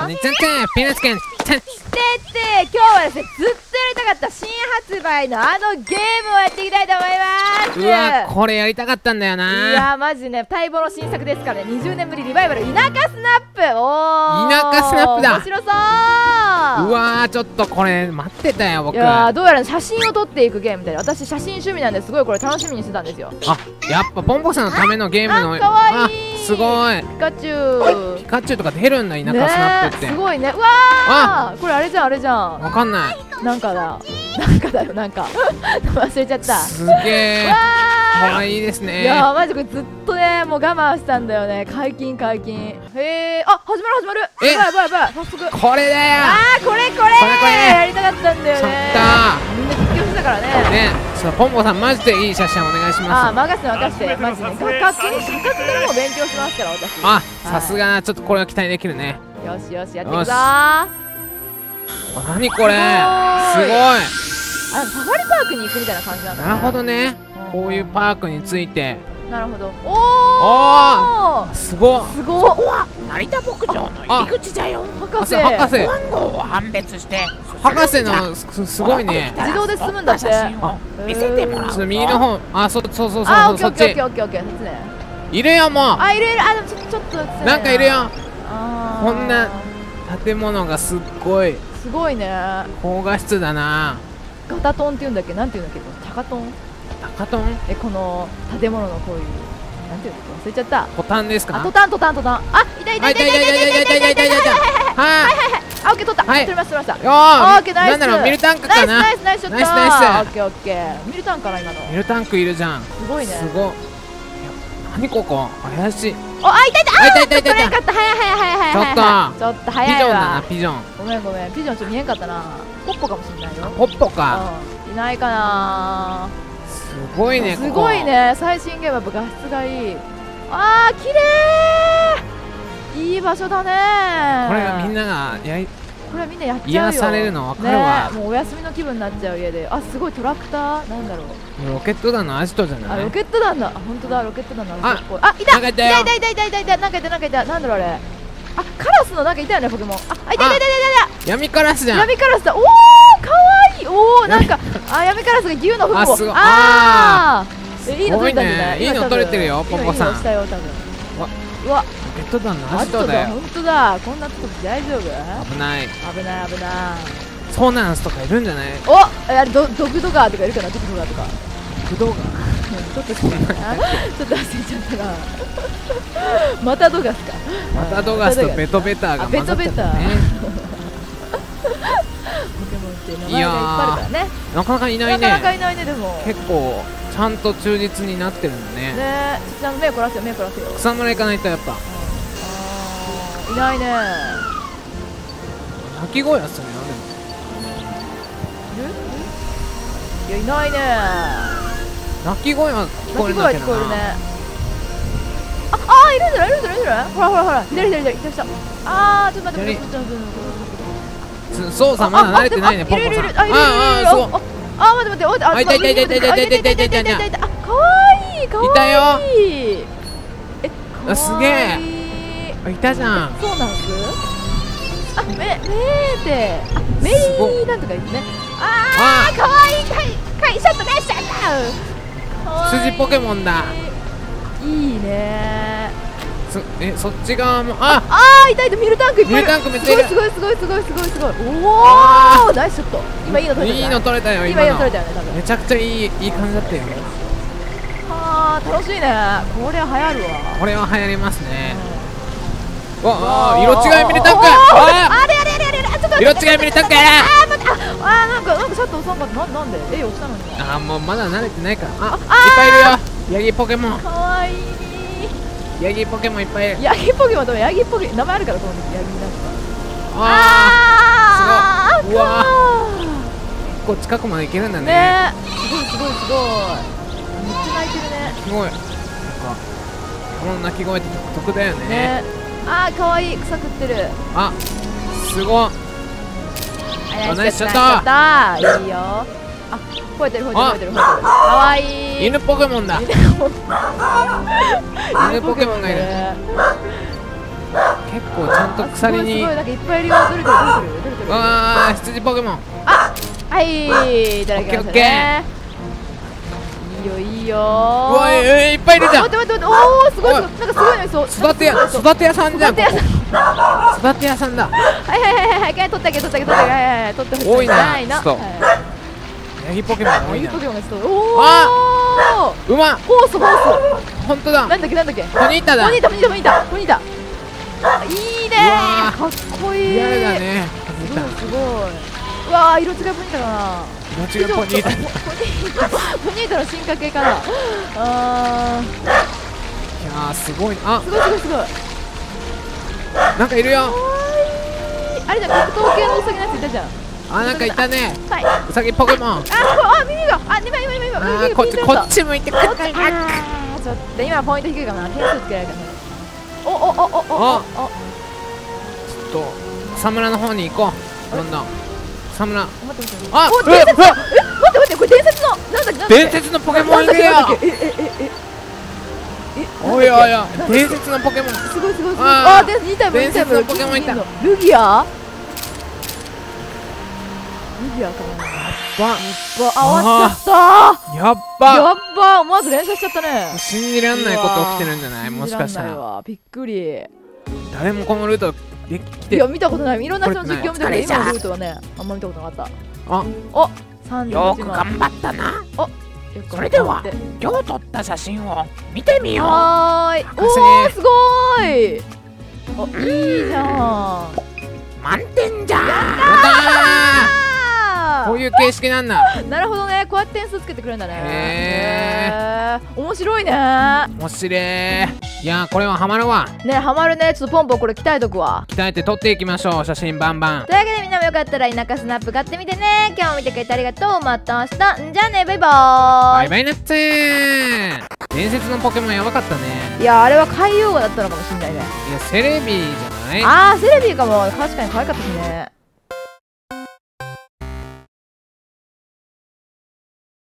にちゃんちゃんピーナッツくん今日はですね、ずっとやりたかった新発売のあのゲームをやっていきたいと思います。 うわ、これやりたかったんだよな。 いやマジね、待望の新作ですからね。20年ぶりリバイバル、田舎スナップ。おー、 田舎スナップだ。 面白そう。 うわー、ちょっとこれ待ってたよ僕。 いやー、どうやら写真を撮っていくゲームみたいな。私写真趣味なんですごいこれ楽しみにしてたんですよ。 あ、やっぱポンポさんのためのゲームの。 かわいい。 すごい。 ピカチュウ。 ピカチュウとか出るんだ、田舎スナップって。 すごいね。うわー、これあれじゃん、あれじゃん。 わかんない。 なんかだ、なんかだよ、なんか忘れちゃった。 すげえ。かわいいですね。 いやー、マジこれずっとね、もう我慢したんだよね。解禁解禁。へえ、あ、始まる始まる。 え、 やばいやばいやばい、早速。 これだよ。 これやりたかったんだよね。 ちょっみんな実況してたからね。 ね、ポンポさんマジでいい写真お願いします。 任せて任せて、マジね。画角からも勉強しますから私。 あ、さすがな、ちょっとこれは期待できるね。 よしよし、やっていくぞー。 何これ、すごい。 サファリパークに行くみたいな感じなんだね。 なるほどね。こういうパークについて。 なるほど。 おお、すごい。 すごい。 ここは成田牧場の入り口だよ。 博士。 番号を判別して。 博士のすごいね。 自動で進むんだって。 見せてもらう。 ちょっと右の方、そうそっち。 オッケー。そっちね。 いるよもう。 いる。でもちょっとなんかいるよ。こんな建物がすっごい。 すごいね。 高画質だな。 ガタトンって言うんだっけ、なんて言うんだっけ、タカトン。 タカトン？ この建物のこういうなんて言うんだっけ、忘れちゃった。 トタンですか？ トタン。あ、痛い。はい。オッケー、取った。取りました。オッケー、ナイス。 なんだろう、ミルタンクかな。 ナイス。オッケー。ミルタンクかな、今の。 ミルタンクいるじゃん。 すごいね。 すごい。何ここ、怪しい。 痛い。 ちょっと早いわ。 ピジョン。 ごめん。ピジョンちょっと見えんかったな。ポッポかもしれないよ。 ポッポか。 いないかな。 すごいね。 すごいね。最新ゲームやっぱ画質がいい。綺麗。いい場所だね。 これがみんながこれはみんなやっちゃうよ。 癒されるの分かるわ。 もうお休みの気分になっちゃう家で。すごいトラクターなんだろう。 ロケット団のアジトじゃない？ ロケット団だ。本当だ、ロケット団のアジトっぽい。いた。なんかいた。なんだろうあれ。カラスのなんかいたよね、ポケモン。いた。 闇カラスじゃん。 闇カラスだ。かわいい。なんか闇カラスが牛の糞を。いいの取れたんじゃない？ いいの取れてるよ、ポンポさん。うわ、ロケット団のアジトだよ。 本当だ。こんなとこ大丈夫？ 危ない。 ソーナンスとかいるんじゃない？ ドグドガーとかいるかな、ドグドガーとか。 ドグドガー？ ちょっと忘れちゃったな。またドガスか。 またドガスとベトベターが混ざっちゃったね。 ポケモンって名前がいっぱいあるからね。 なかなかいないね。 でも結構ちゃんと忠実になってるんだね。 ちゃんと目凝らせよ。 草むら行かないとやっぱ。 いないね。 鳴き声はするよ。 いや、いないね。 鳴き声は聞こえるんだけどな。 いるんじゃない？ほら。左。ちょっと待って。 操作まだ慣れてないね、ポンポさん。 待って。いた。かわいい。いたよ。すげえ。いたじゃん。 そうなんす。メイなんとか言ってね。かわいい。ちょっとね、 筋ポケモンだ。 いいね。 そっち側も。 いた。ミルタンクいっぱいいる。 ミルタンクめっちゃいる。 すごい。ナイスショット。今いいの取れたよ。今の取れたよね、多分。 めちゃくちゃいい感じだったよ。 楽しいね。これは流行るわ。 これは流行りますね。色違いミルタンク。色違いミルタンクやら。 なんかシャット押さんかった。なんで押したのに。 もうまだ慣れてないから。いっぱいいるよ。ヤギポケモン。 かわいい。 ヤギポケモンいっぱいいる。 ヤギポケモン名前あるから、このヤギなんか。 すごい。うわ、結構近くまで行けるんだね。 すごい。めっちゃ泣いてるね。 すごい。この鳴き声って独特だよね。 かわいい。草食ってる。 すごい。ナイスショット。 いいよ。吠えてる。かわいい。 犬ポケモンだ。犬ポケモンがいる。 結構ちゃんと鎖に。 すごいなんかいっぱいいるよ。どれどれどれどれどれどれ。 ああ、羊ポケモン。 はい、いただきましたね。いいよいいよ。 うわ、いっぱいいるじゃん。 待って待って待って、おお、すごいすごい、なんかすごいのいそう。 育て屋さんじゃん。 育て屋さん。 育て屋さんだ。 はいはいはいはい、取ってあげ取ってあげ取ってあげ、はいはい取ってほしい。 多いなないな。 ちょっとヤギポケモン多いな。 ヤギポケモンがちょっと、おお。 馬。 ホースホース。 本当だ。 なんだっけなんだっけ。 ポニータだ。 ポニータポニータポニータポニータ。いいねー。かっこいい。 リアルだね。 すごいすごい。うわー、色違いポニータかな。 色違いポニータ。 ポニータの進化系かな。あー。 いやー、すごいな。あ、 すごいすごいすごい。 なんかいるよ。 あれじゃん、格闘系のウサギのやついたじゃん。 あ、なんかいたね。 はい。 ウサギポケモン。 あ、耳が。あ、今こっち向いてくる。 ちょっと今ポイント低いかな。点数つけられるかな。おちょっと草むらの方に行こう。どんどん草むら。 待って待って。 あ、 お、伝説の。待って待って、これ伝説の。なんだっけ。 伝説のポケモンいるよ。おいおいおい、伝説のポケモン。 すごいすごいすごい。 あ、 2体も伝説のポケモンいた。 ルギアかな。 わ、 終わっちゃった。 やっば。 思わず連射しちゃったね。 信じらんないこと起きてるんじゃない？もしかしたら。 びっくり。 誰もこのルートできて。 いや、見たことない。いろんな人の実況見たけど、今のルートはね、あんま見たことなかった。 あ、 お、 よく頑張ったな。それでは今日撮った写真を見てみよう。 はーい。おー、すごーい。お、いいじゃん。 満点じゃん。 こういう形式なんだ。 なるほどね、こうやって点数つけてくれるんだね。面白いね。 面白い。いやー、これはハマるわ。 ね、ハマるね。ちょっとポンポンこれ鍛えとくわ。 鍛えて撮っていきましょう。写真バンバン。 というわけでみんなもよかったら田舎スナップ買ってみてね。今日も見てくれてありがとう。また明日。じゃあね、バイバーイ。 バイバイなっつー。伝説のポケモンやばかったね。 いや、あれは海洋画だったのかもしれないね。 いや、セレビじゃない？ あー、セレビーかも。確かに可愛かったしね。